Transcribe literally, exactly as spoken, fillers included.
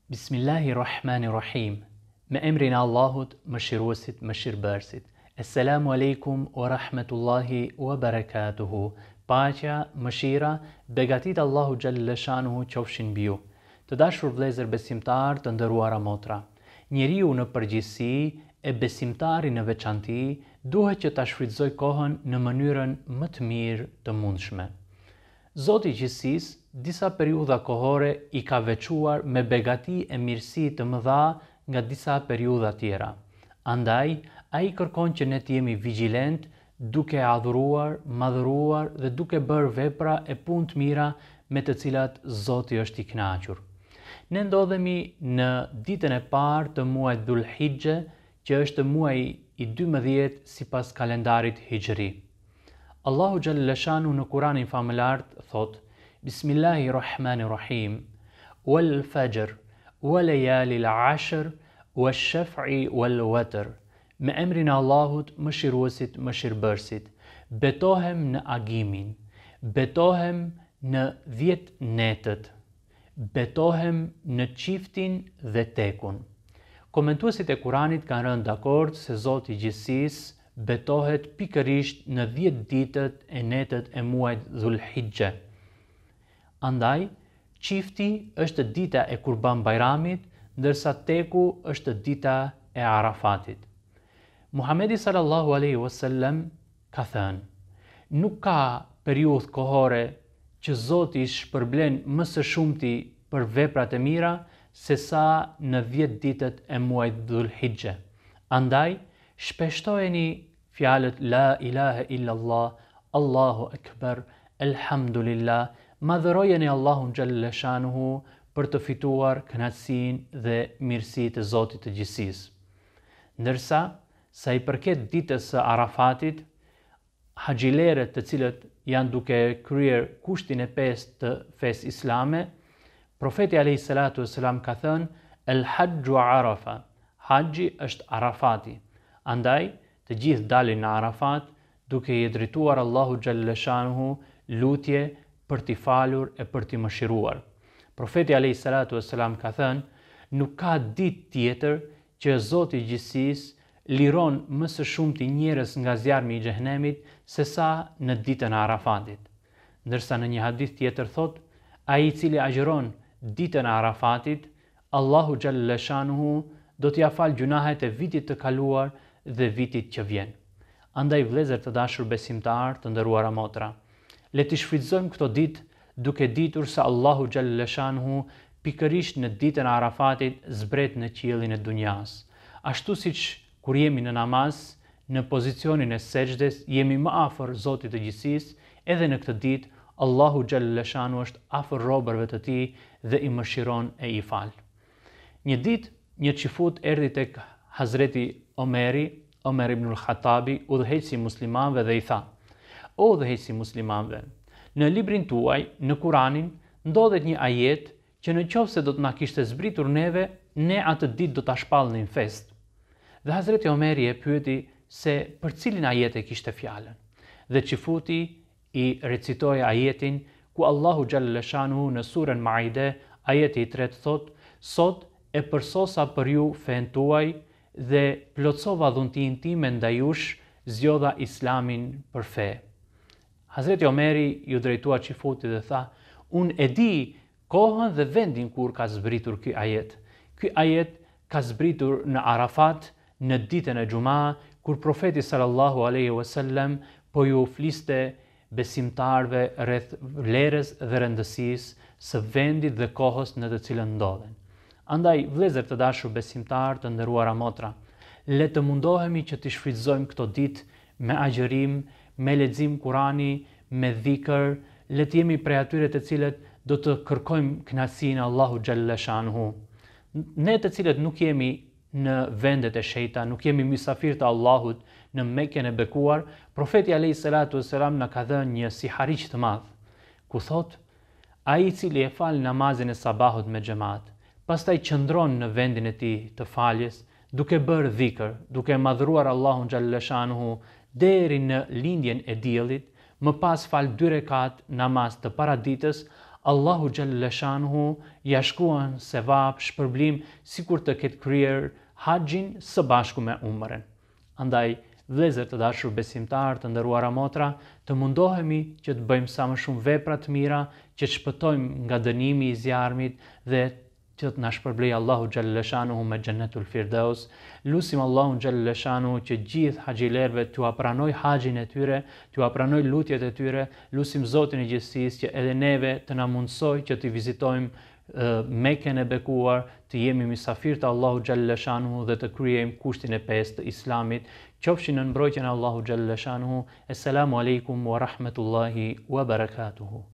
Bismillahirrahmanirrahim. Me emrin e Allahut, mëshiruesit, mëshirbërësit. Assalamu alaikum wa rahmatullahi wa barakatuhu. Paqja, mëshira, begatit Allahu Gjallë Shanuhu qofshin mbi ju. Të dashur vëllezër besimtar, të nderuara motra. Njeriu në përgjithësi e besimtari në veçanti duhet që ta shfrytëzoj kohën në mënyrën më të mirë të mundshme. Zoti i gjithësisë disa periudha kohore i ka veçuar me begati e mirësi të mëdha nga disa periudha tjera. Andaj, ai kërkon që ne të jemi vigjilent, duke adhuruar, madhëruar dhe duke bërë vepra e punë të mira me të cilat Zoti është i kënaqur. Ne ndodhemi në ditën e parë të muajit Dhul-Hijje, që është muaji i dymbëdhjetë sipas kalendarit hijri. Allahu Gjallë Shanu në Kuranin famëlart thot: Bismillahirrahmanirrahim, wal fajr, wa layalil ashr, wash shaf'i wal watr. Me emrin e Allahut, mëshiruesit, mëshirbërësit. Betohem në agimin, betohem në dhjetë netët, betohem në çiftin dhe tekun. Komentuesit e Kuranit kanë rënë dakord se Zoti i gjithësisë betohet pikërisht në dhjetë ditët e netët e muajit Dhul-Hijje. Andaj, çifti është dita e Kurban Bajramit, ndërsa teku është dita e Arafatit. Muhamedi sallallahu alaihi wasallam ka thënë: nuk ka periudhë kohore që Zoti i shpërblen më së shumti për veprat e mira se sa në dhjetë ditët e muajit Dhul-Hijje. Andaj, shpeshtojeni fjalët La ilaha illallah, Allahu akbar, Elhamdulillah, madhërojeni Allahun Gjallë Shanuhu për të fituar kënaqësinë dhe mirësitë e Zotit të gjithësisë. Ndërsa, sa i përket ditës së Arafatit, haxhilerët të cilët janë duke kryer kushtin e pestë të fesë islame, profeti alayhi salatu wassalam ka thënë: El hajju Arafa, haxhi është Arafati. Andaj, të gjithë dalin në Arafat duke i drejtuar Allahu Gjallë Shanuhu lutje për t'i falur e për t'i mëshiruar. Profeti alayhi salatu wassalam ka thënë: nuk ka ditë tjetër që Zoti i gjithësisë liron më së shumti njerëz nga zjarmi i xhehenemit se sa në ditën e Arafatit. Ndërsa në një hadith tjetër thot: ai i cili agjeron ditën e Arafatit, Allahu Gjallë Shanuhu do t'ia fal gjunahet e vitit të kaluar dhe vitit që vjen. Andaj vëllezër të dashur besimtar, të nderuara motra, le të shfrytëzojmë këto ditë duke ditur se Allahu Gjallë Shanuhu pikërisht në ditën e Arafatit zbret në qiellin e dunjas. Ashtu siç kur jemi në namaz, në pozicionin e sejdës, jemi më afër Zotit të gjithësisë, edhe në këtë ditë Allahu Gjallë Shanuhu është afër robërve të tij dhe i mëshiron e i fal. Një ditë, një çifut erdhi tek Hazreti Omeri, Omer ibn al-Khattabi, udhëheqësi muslimanëve dhe i tha: O udhëheqësi muslimanëve, në librin tuaj, në Kuranin, ndodhet një ajet që në qoftë se do të na kishte zbritur neve, ne atë ditë do ta shpallnim fest. Dhe Hazreti Omeri e pyeti se për cilin ajet e kishte fjalën. Dhe çifuti i recitoi ajetin ku Allahu Gjallë Shanuhu në surën Maide, ajeti i tretë thot: Sot e përsosa për ju fen tuaj dhe plotsova dhuntin time ndaj jush, zgjodha islamin për fe. Hazreti Omeri ju drejtua çifutit dhe tha: unë e di kohën dhe vendin kur ka zbritur ky ajet. Ky ajet ka zbritur në Arafat, në ditën e Xuma, kur profeti sallallahu alaihi wasallam po ju fliste besimtarve rreth vlerës dhe rëndësisë së vendit dhe kohës në të cilën ndodhen. Andaj, vëllezër të dashur besimtar, të nderuara motra, le të mundohemi që të shfrytëzojmë këto ditë me agjërim, me lexim Kurani, me dhikr, le të jemi prej atyre të cilët do të kërkojmë kënaqësinë e Allahu Gjallë Shanuhu. Ne të cilët nuk jemi në vendet e shejta, nuk jemi mysafir të Allahut në Mekën e bekuar, profeti alayhi salatu wassalam na ka dhënë një sihariq të madh, ku thot: ai i cili e fal namazin e sabahut me xhamat, pastaj qëndron në vendin e tij të faljes, duke bërë dhikr, duke madhruar Allahun Gjallë Shanuhu deri në lindjen e diellit, më pas fal dy rekat namaz të paraditës, Allahu Gjelle Shanuhu ja shkruan sevap, shpërblim, sikur të ketë kryer haxhin së bashku me umrën. Andaj, vëllezër të dashur besimtar, të nderuara motra, të mundohemi që të bëjmë sa më shumë vepra të mira, që të shpëtojmë nga dënimi i zjarmit dhe që të na shpërblej Allahu Gjelle Shanuhu me Xhennetul Firdaus. Lusim Allahu Gjelle Shanuhu që gjithë haxhilerëve t'u pranoj haxhin e tyre, t'u pranoj lutjet e tyre. Lusim Zotin e gjithësisë që edhe neve të na mundsoj që të vizitojmë uh, Mekën e bekuar, të jemi mysafir të Allahu Gjelle Shanuhu dhe të kryejmë kushtin e pesë të Islamit. Qofshin në mbrojtjen e Allahu Gjelle Shanuhu. Esselamu alaikum wa rahmetullahi wa barakatuhu.